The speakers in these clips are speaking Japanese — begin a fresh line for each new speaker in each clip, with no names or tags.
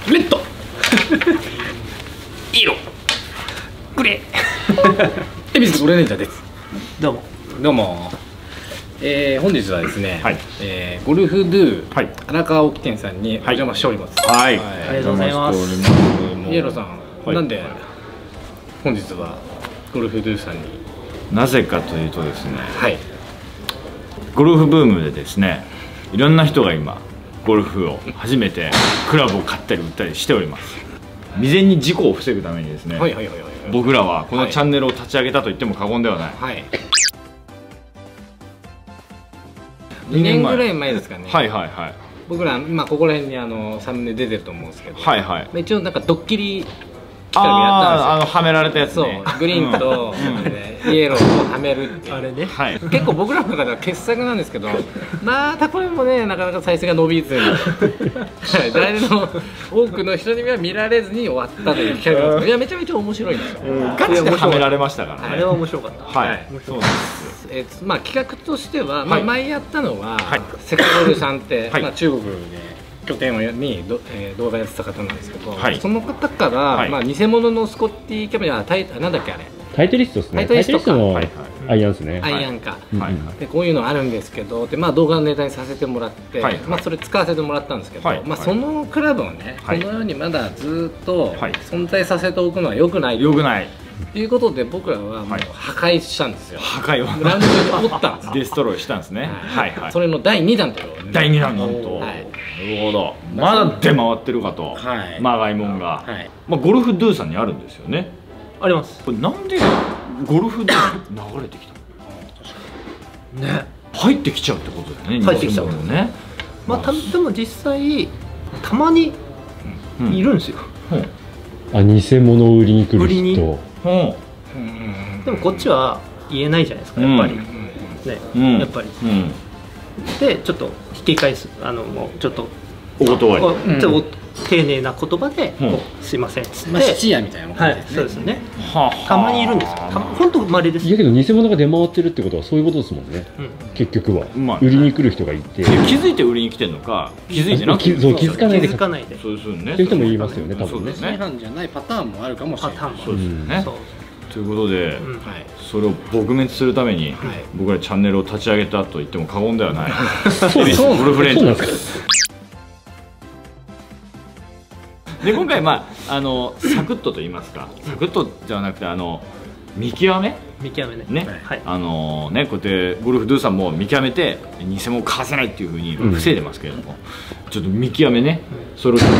レッド色グレー恵比寿オレンジャーです。
どうも
どうも。本日はですね、
はい、
ゴルフドゥ、
はい、
荒川沖店さんにお邪魔しております。
はい、
あ
りがとうございます。
イエローさん、
はい、
なんで本日はゴルフドゥさんに？
なぜかというとですね、
はい、
ゴルフブームでですね、いろんな人が今ゴルフを初めてクラブを買ったり売ったりしております。未然に事故を防ぐためにですね、僕らはこのチャンネルを立ち上げたと言っても過言ではない。はい、
2年ぐらい前ですかね。
はいはいはい。
僕ら今ここら辺にサムネ出てると思うんですけど、
はいはい。
一応なんかドッキリ企画やったんですよ。
はめられたやつね。
そう、グリーンとイエローをはめるっていう。あれね。はい。結構僕らの中では傑作なんですけど、またこれもね、なかなか再生が伸びずに、誰の多くの人には見られずに終わったという企画なんですけど、いやめちゃめちゃ面白いんですよ。
ガチではめられましたから。
あれは面白かった。
はい。そうなんです。
まあ企画としては、まあ前やったのはセカゴルさんってまあ中国で拠点に動画やってた方なんですけど、その方からまあ偽物のスコッティキャメラ、なんだっけあれ、
タイトリストですね。タイトリストのアイアンですね。
アイアンか。でこういうのあるんですけど、でまあ動画のネタにさせてもらって、まあそれ使わせてもらったんですけど、まあそのクラブをねこのようにまだずっと存在させておくのは良くない。良くない。ということで僕らはもう破壊したんですよ。破壊をラウンドに折ったんです。デストロイしたんですね。はいはい。それの第2弾という。
第2弾なんと。なるほど。まだ出回ってるかと。まがいもんが。まあゴルフドゥさんにあるんですよね。
あります。
これなんでゴルフドゥ流れてきたの？ね。入ってきちゃうってことだよね。入ってきちゃうのね。
まあでも実際たまにいるんですよ。
あ、偽物を売りに来る人。
でもこっちは言えないじゃないですか、やっぱりね、やっぱりでちょっと引き返す、もうちょっと
お断り、
丁寧な言葉で「すいません」っつって、
質屋みたいな感じですね。そうですね。
たまにいるんですよ。本当稀です。
いやけど偽物が出回ってるってことはそういうことですもんね。結局は売りに来る人がいて、
気づいて売りに来てるのか気づいてなくて、
そう気づかないで、
そうですよね。
そういう人も言いますよね、多分ね。
正犯じゃないパターンもあるかもしれない。
そうですよね。ということで、それを撲滅するために僕らチャンネルを立ち上げたと言っても過言ではない。そうです。ゴルフレンジャーで今回まあサクッとと言いますか、サクッとではなくて見極めね、こうやってゴルフドゥさんも見極めて偽物を買わせないっていうふうに防いでますけれども、ちょっと見極めね、それをちょっ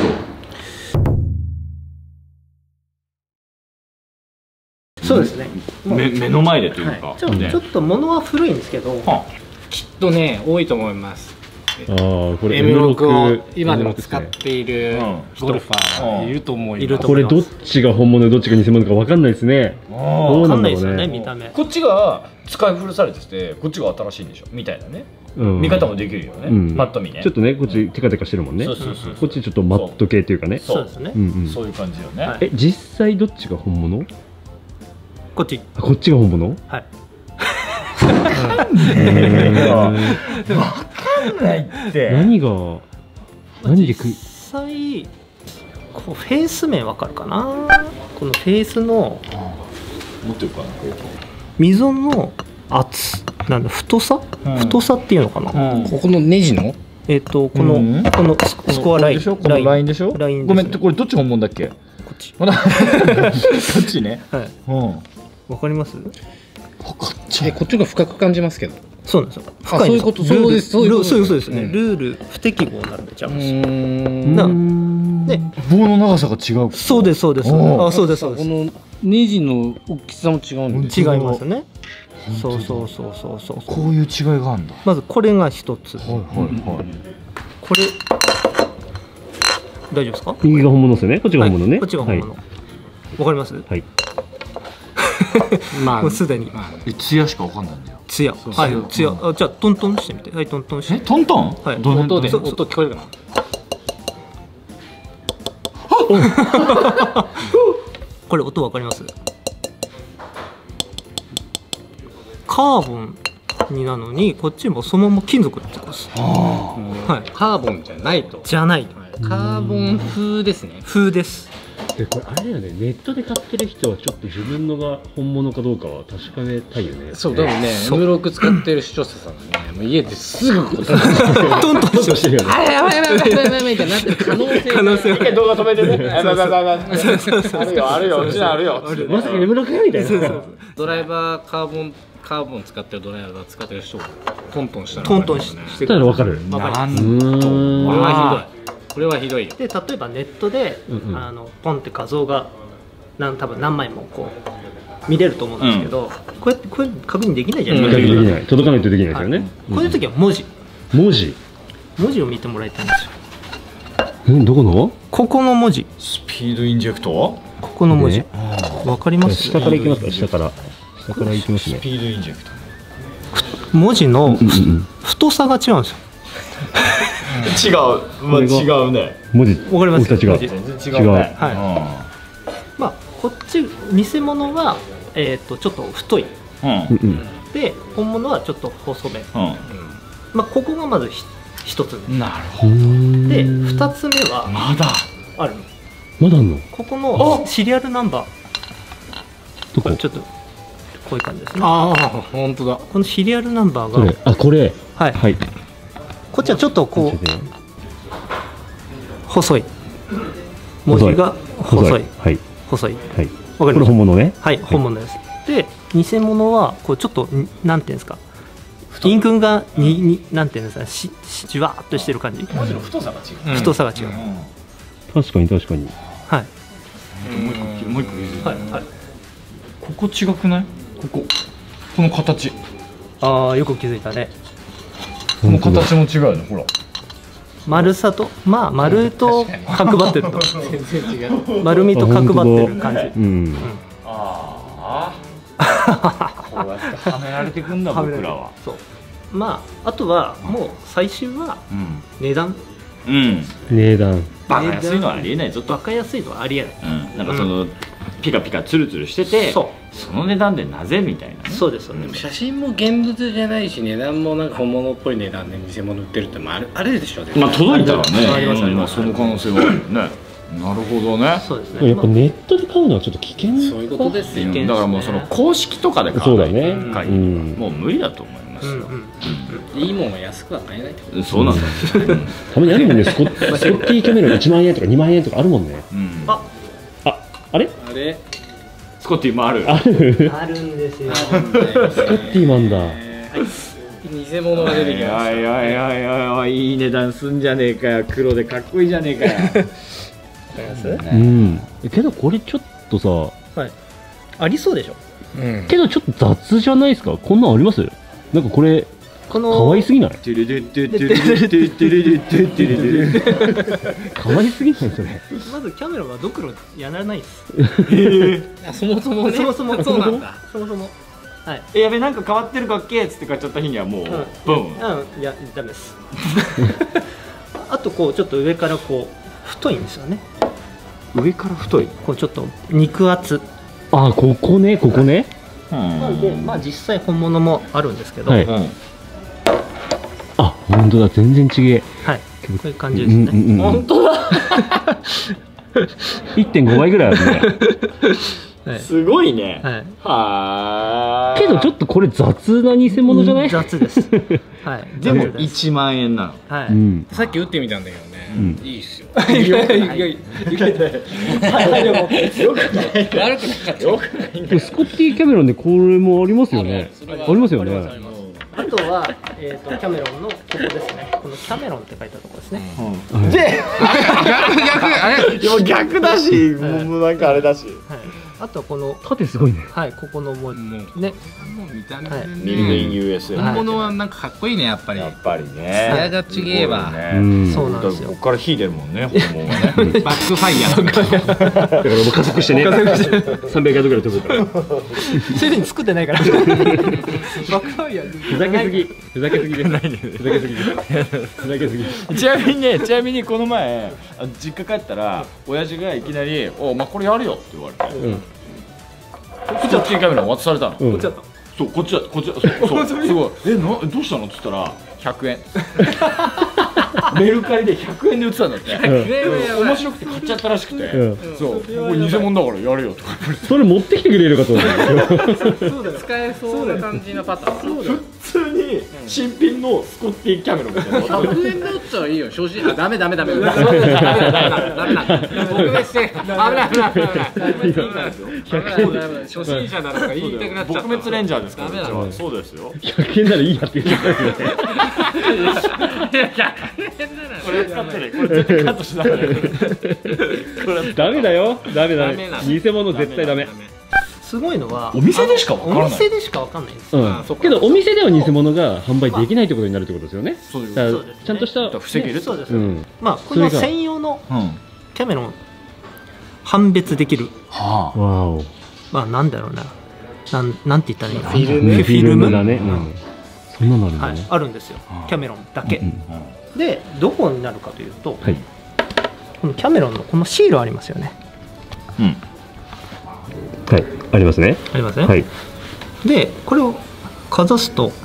とそうですね、
目の前でというか、
ちょっと物は古いんですけど、
きっとね多いと思います。
これ
M6 を今でも使っているゴルファーはいると思います。
これどっちが本物でどっちが偽物か分かんないですね。
分かんないですよね、見た目。
こっちが使い古されててこっちが新しいんでしょみたいなね、見方もできるよね、パッと見ね。
ちょっとねこっちテカテカしてるもんね。こっちちょっとマット系っていうかね。
そうですね、
そういう感じよね。
実際どっちが本物？
こっち。
こっちが本物？
はい。
分かんないって。
何で
実際こうフェース面わかるかな。このフェースの
持ってるかな、
溝の厚なんだ、太さっていうのかな。
ここのネジの
このスコアライン、この
ラインでしょ。ごめん、これどっち本物だっけ？こ
っち。
こっちね。はい。
わかります？
こっちが深く感じますけど。
そうなんですよ。
深いんです。そういうこと。そうです。
そういうことですね。ルール不適合になるんでちゃうんですよ。
棒の長さが違う。
そうですそうです。あ、そうですそうです。
このネジの大きさも違うんです。
違いますね。そう。
こういう違いがあるんだ。
まずこれが一つ。これ大丈夫ですか？
右が本物ですよね。こっちが本物ね。
こっちが本物。わかります？はい。
まあ
もうすでに
ツヤしかわかんないんだよ。
ツヤ、はい、ツヤ。じゃあトントンしてみて。はい、トントンして。
トントン？
はい。
音で音聞こえるか
な？これ音わかります？カーボンになのにこっちもそのまま金属になってます。
はい。カーボンじゃないと。
じゃない。
カーボン風ですね。
風です。
でこれあれだよね、ネットで買ってる人はちょっと自分のが本物かどうかは確かめたいよね。
そう、多分ね、M6 使ってる視聴者さんがね、もう家ですぐトント
ンしてるよね。
あやばいやばいやばいやばいみたいになってる可能性。
一回動画止めてね。あるよあるよ、うちあるよ。
まさか M6 やみたいな。
ドライバーカーボン使ってるドライバー使ってる人がトントンしたら
トントンして
たら分かる。
これはひどいよ。
で例えばネットでポンって画像が多分何枚もこう見れると思うんですけど、こうやって確認できないじゃないですか。
できない、届かないとできないですよね。
こういう時は文字を見てもらいたいんですよ。
どこの？
ここの文字。
スピードインジェクト？
ここの文字。わかります？
下からいきますか？下からいきますね。
スピードインジェクト。
文字の太さが違うんですよ。
違うね。
文字
わかります？
違う。
全然違うね。
はい。まあこっち偽物はちょっと太い。で本物はちょっと細め。まあここがまず一つ目。
なるほど。
で二つ目は
まだ
ある。
まだあんの？
ここのシリアルナンバー。
どこ？
ちょっとこういう感じですね。
ああ、本当だ。
このシリアルナンバーが。
あ、これ。
はい。
はい。
こっちはちょっとこう細い文字が細い
はい。
細い。
はい。
わかります？
これ本物ね。
はい、本物です。で偽物はこうちょっとなんていうんですか、陰群がなんていうんですか、じわっとしてる感じ。
文字の太さが違う。
太さが違う。
確かに確かに。
はい。
もう一個譲る。
はいはい。
ここ違くない？この形。
ああ、よく気づいたね。
この形も違うね、ほら。
丸さと丸と角張ってると全然違う。丸みと角張ってる感じ。
ああ。こうやってはめられてくんだ僕らは。
そう。あとはもう最終は値段。
値段。
バカ安いのはありえないぞと。
バカ安いのはありえない。
なんかそのピカピカツルツルしてて、その値段でなぜみたいな。
そうです。
写真も現物じゃないし、値段もなんか本物っぽい値段で偽物売ってるってあれでしょ。
まあ届いたらね、
ありますあります。
その可能性はあるよね。なるほどね。
そうですね。
やっぱネットで買うのはちょっと危険。
そういうことですよ。
だからもうその公式とかで買うもう無理だと思いますよ。
いいもんは安くは買えないってこと。
そうなんだ。
たまにあるもんね。スコッティキャメロン1万円とか2万円とかあるもんね。あれ？
スコッティもある。
あるんですよ。
スコッティマンだ。
偽物が出てきました。
いい値段すんじゃねえかよ。黒でかっこいいじゃねえかよ。
けどこれちょっとさ、
はい、ありそうでしょ。
けどちょっと雑じゃないですか。こんなんあります？なんかこれ可愛すぎない？可愛すぎないそれ。
まずキャメロンはドクロやらないです。
そもそもそうなんだ。
そもそも。はい。
やべ、なんか変わってるかっけっつって買っちゃった日にはもうブン。
いやダメです。あとこうちょっと上からこう太いんですよね。
上から太い。
こうちょっと肉厚。
あ、ここね。
で実際本物もあるんですけど。
あ、本当だ、全然違え。
はい。こういう感じですね。
本当だ。
1.5 倍ぐらいある
ね。すごいね。
はい。けどちょっとこれ雑な偽物じゃない？
雑です。はい。
でも1万円なの。
はい。
さっき打ってみたんだけどね。いいっすよ。
スコッティキャメロンでこれもありますよね。ありますよね。
あとはキャメロンのここですね。このキャメロンって書いたところですね。
で、逆だし、もうなんかあれだし。
あとこの
縦すごいね。
はい、ここのもうね。
もう見た目
ミルデイン US。
本物はなんかかっこいいね、やっぱり。
やっぱりね。
艶がちげえわ。
そうなんですよ。
ここから火出るもんね、本物はね。
バックファイヤー。
だからもう加速してね。300ヤードぐらい飛ぶから。
すでに作ってないから。バックファイヤー。
ふざけすぎ。ふざけすぎでないね。ふざけすぎ。ふざけすぎ。
ちなみにこの前実家帰ったら親父がいきなり「お前これやるよ」って言われて。こっちはキャメラ渡されたの。こっちだった。そう、こっちだ。そう、すごい。どうしたのって言ったら100円。 メルカリで100円で売ってたんだって。面白くて買っちゃったらしくて、そう、これ偽物だからやるよとか。
それ持ってきてくれるかと思う。
使えそうな感じのパターン。
普通に新品のスコッティキャメロンみたいな。
100円だったらいいよ。正直、ダメ。僕別して危ない。初心者だとか言いたくなっちゃった。
撲滅レンジャーですから。そうですよ。
100円ならいいやって言ってたよね。
これ使ってね。これ絶対カットしないで。
ダメだよ。ダメ。偽物絶対ダメ。
すごいのは
お店でしかわからない。
お店でしかわかんないんです。
けどお店では偽物が販売できないってことになるってことですよね。ちゃんとした
防げる。
そうです。まあこの専用のキャメロン判別できる。まあなんだろうな。なんて言ったらいいの。フ
ィルムだね。そんなのあるんだね。
あるんですよ。キャメロンだけ。でどこになるかというと、このキャメロンのこのシールありますよね。
はい、ありますね。
ありますね。はい。で、これをかざすと、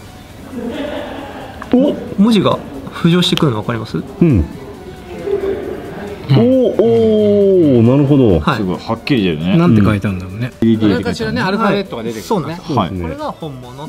文字が浮上してくるの分かります？うん。
おお、なるほど。
すごいはっきり出るね。
なんて書いてあるんだろうね。何かしらね、アルファベットが出てくる。
そうなんです。これが本物。はい。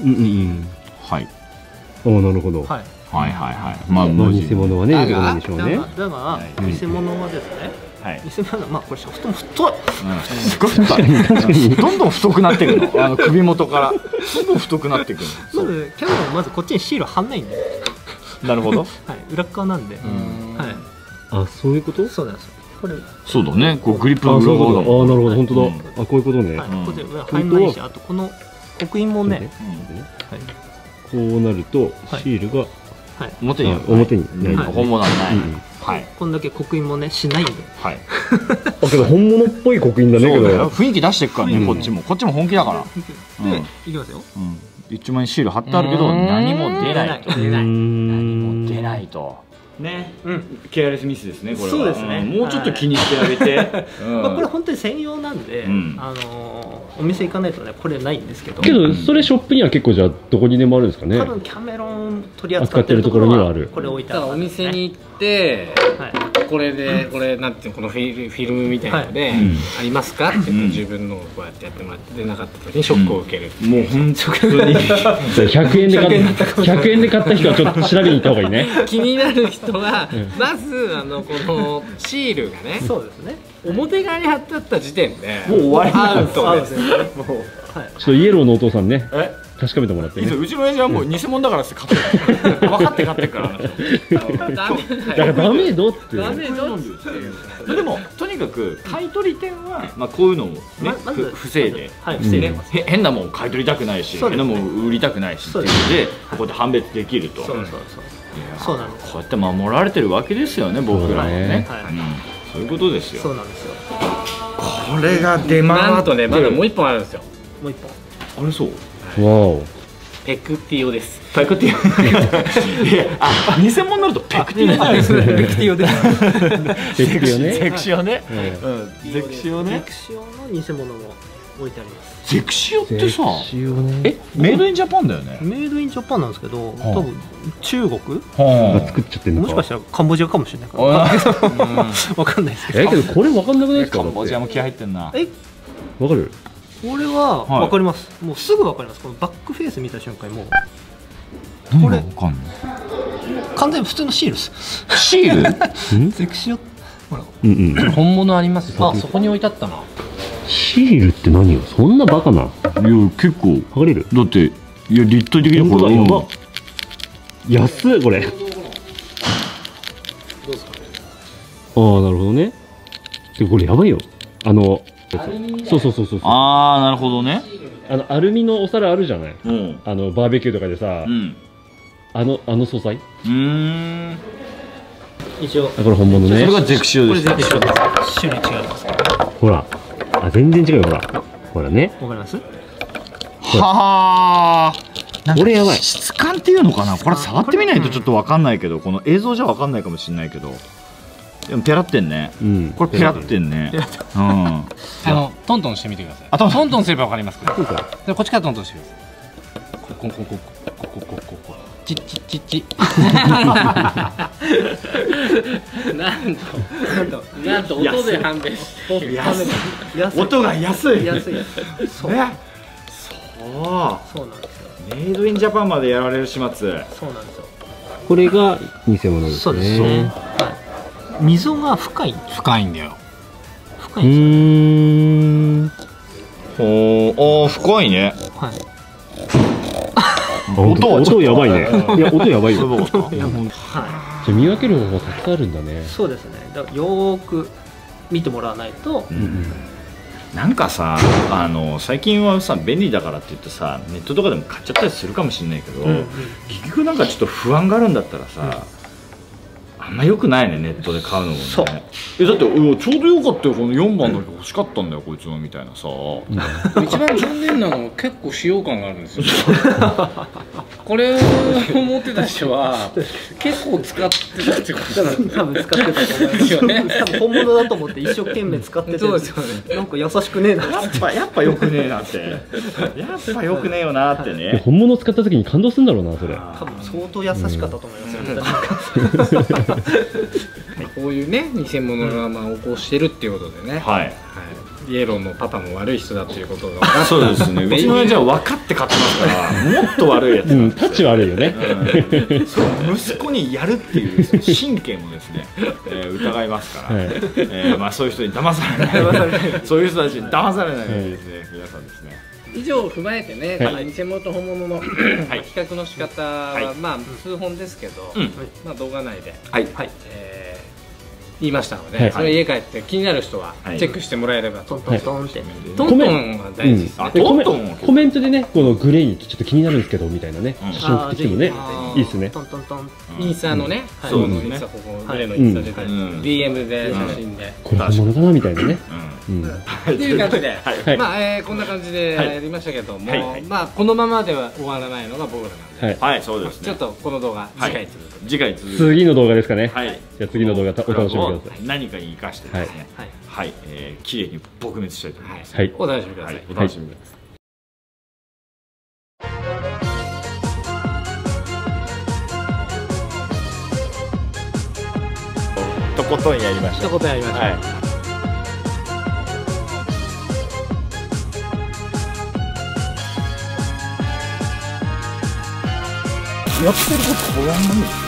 おお、なるほど。
はい。まあ
偽物はね出てこないでしょうね。
だから偽物はですね。偽物、まあこれシャフトも太い。
すごい太い。どんどん太くなっていくの。首元からどんどん太くなっていくの。
まずキャメラまずこっちにシール貼んないんで。
なるほど。
はい、裏側なんで。はい。
あ、そういうこと？
そうなんです。これ。
そうだね。こうグリップの裏側だ。
あ、なるほど、本当だ。あ、こういうことね。
ここで裏入んないし、あとこの刻印もね。
こうなるとシールが
表に本物はない。はい。
こんだけ刻印もねしないんで。
はい。
だけど本物っぽい刻印だね。
雰囲気出していくからね。こっちも本気だから。
で、いきますよ。
一枚シール貼ってあるけど何も出ないと。何も出ないと。ね。ケアレスミスですね。これは。そうですね。もうちょっと気にしてあげて。
これ本当に専用なんで、お店行かないとねこれないんですけど。
けどそれショップには結構じゃあどこにでもあるんですかね。
多分キャメロン取り扱ってるところにはある。これ置いてある。
お店に行ってこれでこれなんていうこのフィルムみたいなのでありますかって自分のをこうやってやってもらって出なかった時にショックを受ける。
もう本当に
100円で買った人はちょっと調べに行った方がいいね。
気になる人はまずこのシールがね。
そうですね。
表側に貼ってあった時点で
もう終わり
アウトです。
ちょっとイエローのお父さんね確かめてもらってね。
うちの親父はもう偽物だからって買ってる。分かって買ってるから。
だからダメどって。
でもとにかく買い取り店はまあこういうのをね防いで変なもん買い取りたくないし変なもん売りたくないしっていうのでここで判別できると。そう
なんです。
こうやって守られてるわけですよね僕らはね。そういうことですよ。
そうなんですよ。
これが出回って
なんとねまだもう一本あるんですよ。
もう一本。
あれそう。
わお。
ペクティオです。
ペクティオ。いや、偽物になるとペクティオなんですね。
ペクティオです。
ペクシオね。
ゼクシオね。ゼクシオね。
ゼクシオの偽物も置いてあります。
ゼクシオってさ、メイドインジャパンだよね。
メイドインジャパンなんですけど、多分中国
が作っちゃってるのか。
もしかしたらカンボジアかもしれないから。わかんないですけど。
けどこれわかんなくないですか。
カンボジアも気合入ってんな。
わかる？
これはわかります。もうすぐわかります。このバックフェイス見た瞬間にもう。
これわかんない。
完全に普通のシールです。
シール？
ゼクシオ。ほら。
本物ありますよ。あ、そこに置いてあったな。
シールって何よ。そんなバカな。いや
結構
剥がれる。
だっていや立体的にこれ。
安いこれ。どうですかね。ああなるほどね。これやばいよ。そう
ああなるほどね。
アルミのお皿あるじゃない。バーベキューとかでさ、あの素材。
一応
これ本物ね。
それがゼクシオです。
これゼクシオです。種類違います。
ほら、全然違うよほらね。
わかります？
はあ。
これやばい。
質感っていうのかな。これ触ってみないとちょっとわかんないけど、この映像じゃわかんないかもしれないけど。でもペラってんね。これペラってんね。
トントンしてみてください。トントンすればわかりますから。こっちからトントンしてください。 チッチッチッチなんと音で判別して
音が安い。
そうなんですよ。
メイドインジャパンまでやられる始末。
そうなんですよ。
これが偽物ですね。
そうですね。溝が深いんだよ。
深いんですよ。
ほう、深いね。
はい。
音やばいね。いや、音やばいよ。
はい。
じゃあ見分ける方法たくさんあるんだね。
そうですね。だからよーく見てもらわないと。
なんかさ、最近はさ便利だからって言ってさ、ネットとかでも買っちゃったりするかもしれないけど、結局なんかちょっと不安があるんだったらさ、あんま良くないね、ネットで買うのもね。
そう。
だってちょうどよかったよ、この4番だけ欲しかったんだよこいつはみたいなさ。
一番残念なのは結構使用感があるんですよ。これを持ってた人は結構使ってたってことだ。
多分使ってたと思うんですよね。多分本物だと思って一生懸命使ってて、
そうですよね。
なんか優しくねえな。
やっぱよくねえなって。やっぱよくねえよなってね。
本物使った時に感動するんだろうな、それ。
多分相当優しかったと思いますよ。
こういうね偽物が横行してるっていうことでね。はい。イエローのパパも悪い人だっていうことが。
そうですね。うちの親父は分かって買ってますから、もっと悪いやつ。
タッチ悪いよね。
息子にやるっていう神経もですね、疑いますから。まあそういう人に騙されない。そういう人たちに騙されないようにですね、皆さんですね。
以上を踏まえてね、偽物と本物の比較の仕方はまあ数本ですけど、まあ動画内で言いましたので、それ家帰って気になる人はチェックしてもらえれば。トントントンってトントンは大事ですね。
コメントでね、このグレーにちょっと気になるんですけどみたいなね、写真送ってきてもね、いいですね。
トントントン。
インスタのね、そうのインスタ、ここグレーのインスタ出たり DM で写真で
これ本物かなみたいなね。
っていう感じで、まあこんな感じでやりましたけども、まあこのままでは終わらないのが僕らなんで、
はい、そうですね。
ちょっとこの動画
次回続く。
次の動画ですかね。じゃあ次の動画お楽しみください。
何かに生かしてですね、はい、綺麗に撲滅したいと思います。
はい、お楽しみください。
お楽しみください。とことんやりました。
とことんやりました。や
ってることご覧なんですか。